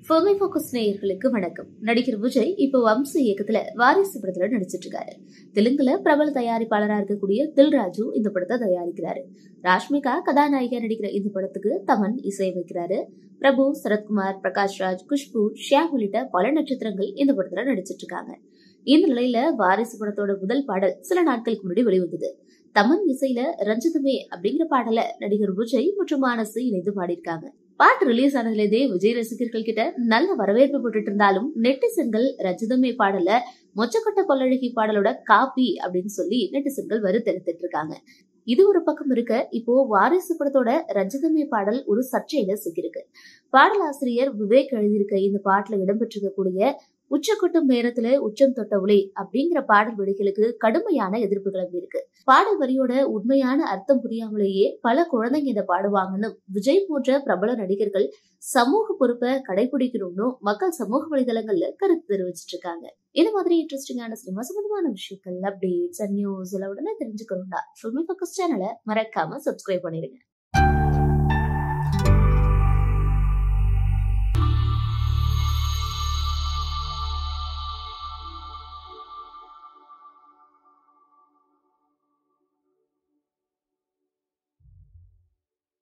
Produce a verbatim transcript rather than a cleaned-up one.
ஃபோமை focus நேயர்களுக்கு வணக்கம். நடிகர் விஜய் இப்போ வம்சு இயக்கத்துல வாரிசு படத்துல நடிச்சிட்டு இருக்காரு. தெலுங்குல பிரபல தயாரிப்பாளரா இருக்கக்கூடிய தில்ராஜு இந்த படத்தை தயாரிக்கிறாரு. ராஷ்மிகா கதாநாயகா நடிக்கிற இந்த படத்துக்கு தமன் இசையமைக்கிறாரு. பிரபு, சரத்குமார், பிரகாஷ்ராஜ், குஷ்பு, ஷியாம் உள்ளிட்ட பல நட்சத்திரங்கள் இந்த படத்துல நடிச்சிட்டு இருக்காங்க. இந்த நிலையில வாரிசு படத்தோட முதல் பாடல் சில நாட்களுக்கு முன்னாடி வெளிவந்தது. தமன் இசையில ரஞ்சிதமே அப்படிங்கிற பாடல நடிகர் விஜய் மற்றும் மானசு இணைந்து பாடியிருக்காங்க. பாட்டு ரிலீஸ் ஆனதுலேருந்தே விஜய் ரசிகர்கள் கிட்ட நல்ல வரவேற்பு போட்டுட்டு இருந்தாலும் நெட்டிசன்கள் ரஞ்சிதமே பாடல மொச்சக்கொட்ட கொள்ளழகி பாடலோட காப்பி அப்படின்னு சொல்லி நெட்டிசன்கள் வருத்தெடுத்துட்டு இருக்காங்க. இது ஒரு பக்கம் இருக்க, இப்போ வாரிசு படத்தோட ரஞ்சிதமே பாடல் ஒரு சர்ச்சையில சிக்கிருக்கு. பாடலாசிரியர் விவேக் எழுதியிருக்க இந்த பாட்டுல இடம்பெற்றிருக்கக்கூடிய உச்சக்கொட்டும் நேரத்துல உச்சம் தொட்டவுளே அப்படிங்கிற பாடல் வரிகளுக்கு கடுமையான எதிர்ப்பு கிளம்பி இருக்கு. பாடல் வரியோட உண்மையான அர்த்தம் புரியாமலேயே பல குழந்தைங்க இதை பாடுவாங்கன்னு விஜய் போன்ற பிரபல நடிகர்கள் சமூக பொறுப்பை கடைபிடிக்கணும்னு மக்கள் சமூக வலைதளங்கள்ல கருத்து தெரிவிச்சிட்டு இருக்காங்க. இந்த மாதிரி இன்ட்ரெஸ்டிங்கான சினிமா சம்பந்தமான விஷயங்கள், அப்டேட்ஸ் அண்ட் நியூஸ் எல்லாம் உடனே தெரிஞ்சுக்கணும்னா ஃபோமை ஃபோக்கஸ் சேனலை மறக்காம சப்ஸ்கிரைப் பண்ணிடுங்க.